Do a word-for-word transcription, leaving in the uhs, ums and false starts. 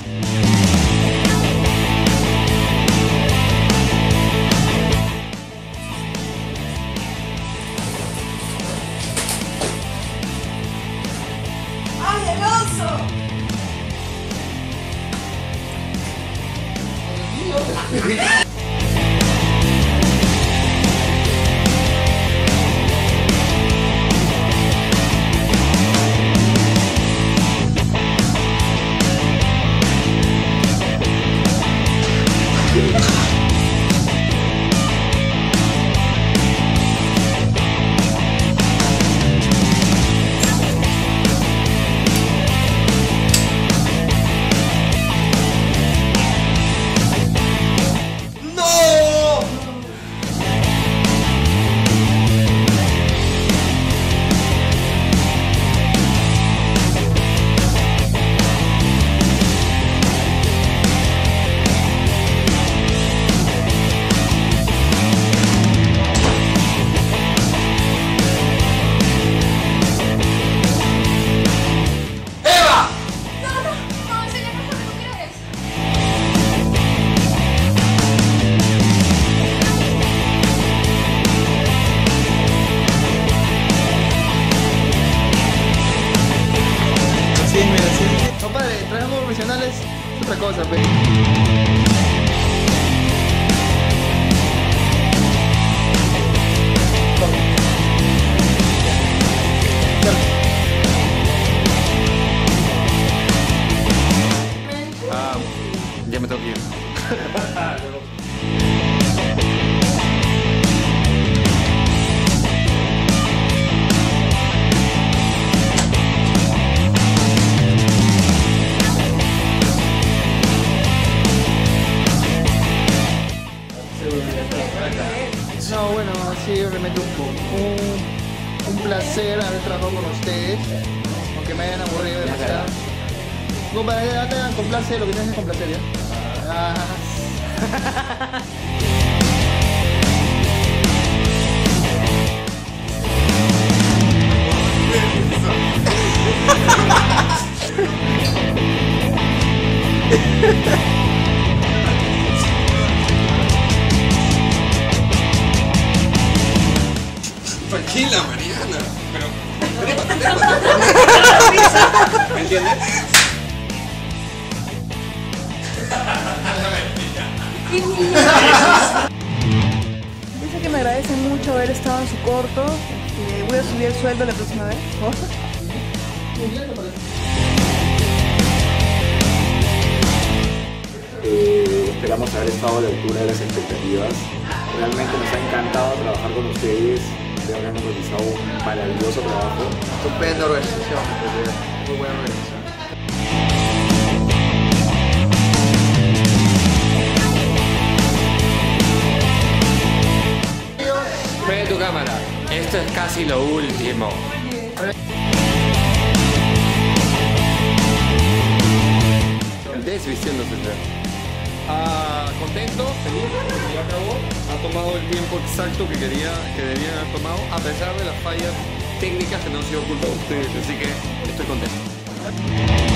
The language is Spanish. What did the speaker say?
¡Ay, Alonso! Compadre, traemos profesionales es otra cosa, pe. Ah, ya me tengo que ir. No, bueno, sí, realmente un, un, un placer haber trabajado con ustedes, aunque me hayan aburrido demasiado. Compadre, ya te hagan complacer lo que tienes que complacer, ¿ya? Ah. Tranquila, Mariana, pero... ¿Me entiendes? Dice que me agradece mucho haber estado en su corto. Eh, voy a subir el sueldo la próxima vez. Eh, esperamos haber estado a la altura de las expectativas. Realmente nos ha encantado trabajar con ustedes. Creo que hemos realizado un maravilloso trabajo. Estupenda organización, muy buena organización. Ve tu cámara, esto es casi lo último. Desvistiéndose. Ah, contento, feliz, ya acabó. Ha tomado el tiempo exacto que quería, que debían haber tomado, a pesar de las fallas técnicas que no han sido culpa de ustedes, así que estoy contento.